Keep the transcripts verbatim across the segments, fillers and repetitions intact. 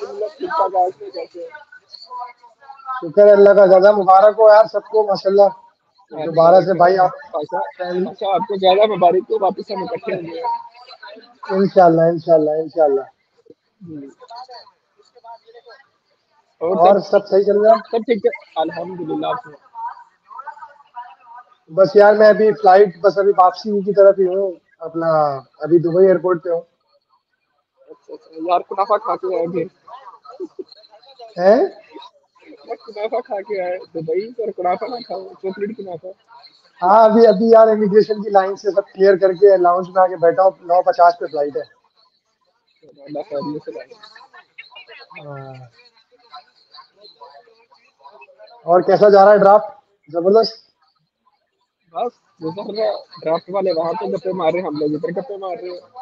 मतलब ठीक ठाक है इसमें कैसे? शुक्र है अल्लाह का, ज़्यादा मुबारक हो यार सबको माशाल्लाह। हाँ, दोबारा मुबारक से है भाई आप पाशा। फैमिली, पाशा आपको ज़्यादा मुबारक हो, वापस हम इकट्ठे होंगे। इंशाल्लाह इंशाल्लाह इंशाल्लाह। हम्म, और और सब सब सही चल रहा है? सब ठीक है अल्हम्दुलिल्लाह। आप सुनाओ? बस यार मैं अभी फ्लाइट बस अभी वापसी की तरफ ही हूँ अपना, अभी दुबई एयरपोर्ट पे हूँ। अच्छा अच्छा यार, कुनाफा खा के आए फिर? हैं? मैं कुनाफा खा के आए दुबई, पर कुनाफा ना खाओ, चॉकलेट कुनाफा। हाँ अभी अभी यार इमिग्रेशन की लाइन से सब क्लियर करके लाउंज में आके बैठा हूँ, नौ पचास पे फ्लाइट है। अल्लाह खैरियत से लाए। हाँ। और कैसा जा रहा है ड्राफ्ट? जबरदस्त। बस गुजर रहा है। ड्राफ्ट वाले वहां पे गप्पे मार रहे हैं, हम लोग इधर गप्पे मार रहे हैं।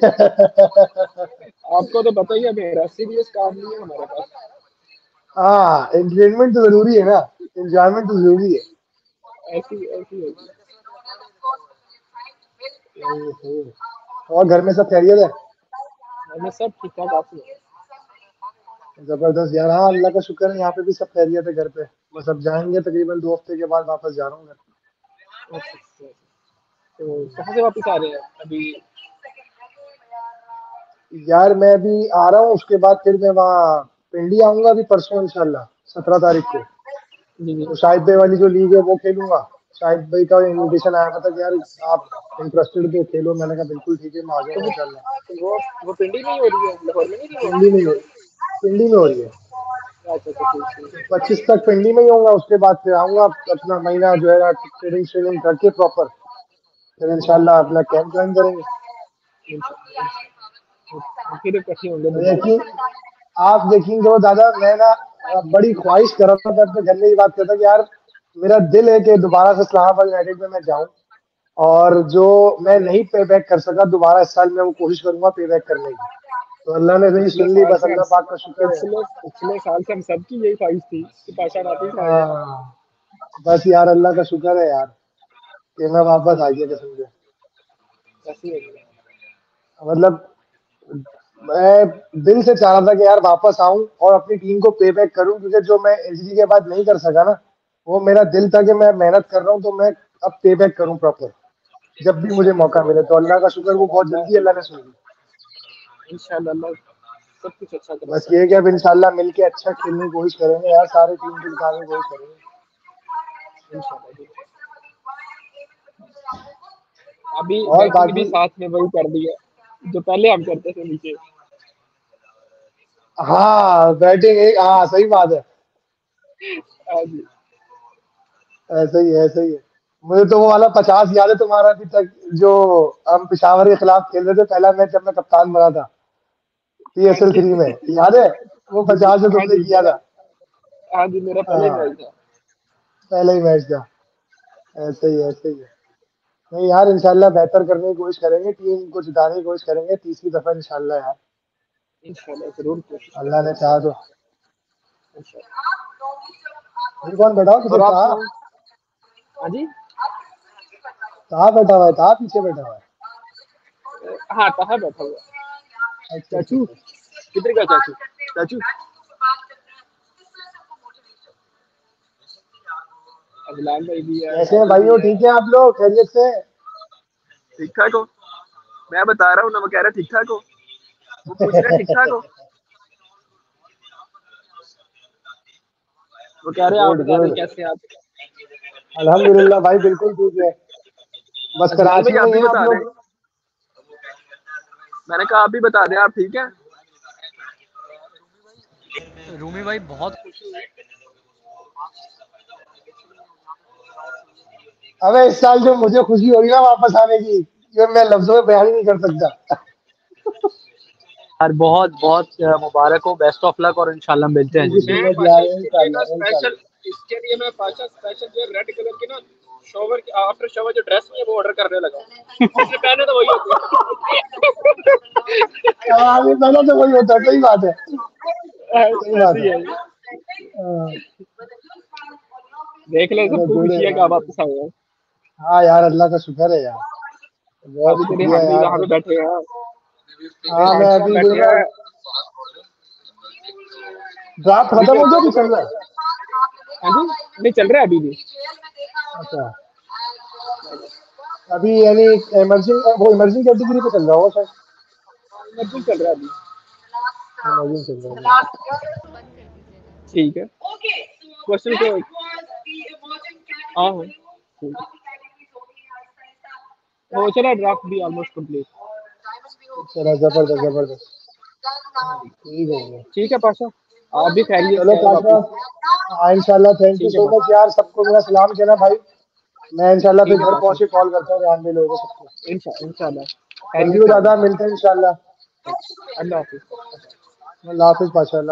आपको तो पता ही है, मेरा सीरियस काम नहीं है हमारे पास। हाँ एंटरटेनमेंट तो जरूरी है ना, एंजॉयमेंट तो जरूरी है। ऐसी ऐसी होगी। सही है, सही है। और घर में सब खैरियत है? हमें सब ठीक ठाक। आप सुनाओ? जबरदस्त यार, हाँ अल्लाह का शुक्र है यहाँ पे भी सब खैरियत है घर पे। बस अब जाएंगे तकरीबन दो हफ्ते के बाद, वापस जा रहा हूँ घर। अच्छा अच्छा। तो कहाँ से वापस आ रहे हैं अभी? यार मैं अभी आ रहा हूँ, उसके बाद फिर मैं वहाँ पिंडी आऊंगा अभी परसों इंशाल्लाह, सत्रह तारीख को। जी जी। तो शाहिद भाई वाली जो लीग है वो खेलूंगा। शाहिद भाई का इनविटेशन आया था कि यार आप इंटरेस्टेड तो खेलो, मैंने कहा बिल्कुल ठीक है मैं आ तो जाऊंगा वो इंशाल्लाह। वो वो पिंडी में ही हो रही है, लाहौर में नहीं हो पिंडी में ही हो पिंडी में हो रही है। रही? अच्छा अच्छा ठीक तो ठीक। पच्चीस तक पिंडी में ही होऊंगा, उसके बाद फिर आऊंगा अपना महीना जो है ट्रेनिंग श्रेनिंग करके प्रॉपर, फिर इंशाल्लाह अपना कैंप ज्वाइन करेंगे। इंशाल्लाह फिर इकट्ठे होंगे तो दोबारा। यकीन आप देखेंगे वो दादा, मैं ना अ, बड़ी ख्वाहिश कर रहा था, मैं अपने घर में ये बात करता कि यार मेरा दिल है कि दोबारा से इस्लामाबाद यूनाइटेड में मैं जाऊं, और जो मैं नहीं पे बैक कर सका दोबारा इस साल मैं वो कोशिश करूंगा पे बैक करने की। तो अल्लाह ने मेरी पिछले सुन ली, साल बस से हम अल्लाह पाक का शुक्र है। पिछले पिछले साल से हम सबकी यही ख्वाहिश थी कि पाशा वापिस आ जाए। हाँ बस यार अल्लाह का शुक्र है यार कि मैं वापस आ गया कसम से। ऐसी होगी। मतलब मैं दिल से चाह रहा था कि यार वापस आऊं और अपनी टीम को पे बैक करूं, क्योंकि जो मैं एलजीडी के बाद नहीं कर सका ना, वो मेरा दिल था कि मैं मेहनत कर रहा हूं तो मैं अब पे बैक करूं प्रॉपर, जब भी मुझे मौका मिले। तो अल्लाह का शुक्र वो बहुत अल्लाह जल्दी अल्लाह ने सुन ली। इंशाल्लाह अल्लाह सब कुछ अच्छा बस कराएगा। ये है कि अब इंशाल्लाह मिलके अच्छा खेलने की कोशिश करेंगे यार, सारे टीम को जिताने की कोशिश करेंगे। इंशाल्लाह अभी और बैटिंग भी बाकी साथ में वही कर दी है जो पहले हम करते थे नीचे। हाँ बैटिंग एक, हाँ सही बात है। हाँ जी। ऐसा ही है, ऐसा ही है। मुझे तो वो वाला पचास याद है तुम्हारा अभी तक, जो हम पेशावर के खिलाफ खेल रहे थे पहला मैच जब मैं कप्तान बना था हाँ पीएसएल जी। थ्री में, याद है? वो बिल्कुल पचास जो हाँ तुमने जी किया मेरा। था। हाँ जी मेरा पहला ही हाँ मैच था। पहला ही मैच था। ऐसे ही ऐसे ही है। नहीं यार इंशाल्लाह बेहतर करने की कोशिश करेंगे, टीम को जिताने की कोशिश करेंगे तीसरी दफा इंशाल्लाह यार, इंशाल्लाह जरूर कोशिश अल्लाह ने करेंगे। चाहा तो। इंशाल्लाह। फिर कौन बैठा हो पीछे? और आप था सुनाओ? हाँ जी। था बैठा हुआ है, था पीछे बैठा हुआ है। हाँ कहाँ बैठा हुआ? अच्छा अच्छा चाचू अच्छा। किधर का चाचू? चाचू अजलान भाई भी है, कैसे हैं कादिर भाई भी हो, है। ठीक है आप लोग, खैरियत से? ठीक ठाक हो? मैं बता रहा हूँ ना, वो कह रहा ठीक ठाक हो। वो पूछ रहे ठीक ठाक हो। वो कह रहे आप गुड बता दें गुड। कैसे आप। अल्हम्दुलिल्लाह भाई बिल्कुल ठीक है। बस अजलान भाई कराची में आप ही भी हैं आप बता दें। लोग? मैंने कहा आप भी बता दें, आप ठीक है? रूमी भाई बहुत खुशी हुई। अबे इस साल जो मुझे खुशी होगी ना वापस आने की, ये मैं लफ्जों में बयान ही नहीं कर सकता। यार बहुत बहुत अ, मुबारक हो, बेस्ट ऑफ लक, और इंशाल्लाह मिलते हैं थैंक यू जिंदगी सो मैं में। मच पाशा यार, इसके लिए ना इंशाल्लाह स्पेशल, इंशाल्लाह। इसके लिए मैं पाशा स्पेशल जो रेड कलर की ना शॉवर आफ्टर शॉवर जो ड्रेस है वो ऑर्डर करने लगा हूँ। जिसने पहने तो वही होते आगे पहले तो वही होता है, सही बात है, हैं। सही बात ऐसे ही है। है ये। हाँ, देख ले चलो सबको गुड है खुशी है कि यार, आप गुड। वापस आए हैं। हाँ यार अल्लाह का शुक्र है यार, बहुत अभी तेरे शुक्रिया हम भी यार यहाँ पे बस। बैठे हैं। हाँ मैं बादशाह अभी जो बैठे ना, हैं। ड्राफ्ट अभी खत्म क्या हो गया कि चल रहा है? हाँ जी नहीं चल रहा है अभी भी। अच्छा, अभी यानी इमर्जिंग वो इमर्जिंग कैटेगरी पे चल रहा होगा शायद। बिल्कुल चल रहा है अभी। इमर्जिंग चल रहा ठीक है क्वेश्चन को हाँ हाँ ठीक है। हो चला ड्राफ्ट भी ऑलमोस्ट कंप्लीट। है। चलो जबरदस्त जबरदस्त, ठीक हो गया। ठीक है पाशा आप भी खैरियत चलो से आए पाशा, वापस। हाँ इंशाल्लाह, थैंक यू ठीक है सो मच पाशा यार, सबको मेरा सलाम कहना भाई। मैं इंशाल्लाह ठीक फिर है घर पाशा पहुंच के कॉल करता हूँ रेहान भाई लोगों को सबको। इंशा इंशाल्लाह लव खैरियत यू से दादा, आइए। मिलते हैं इंशाल्लाह। अल्लाह हाफिज़। अल्लाह हाफिज पाशा।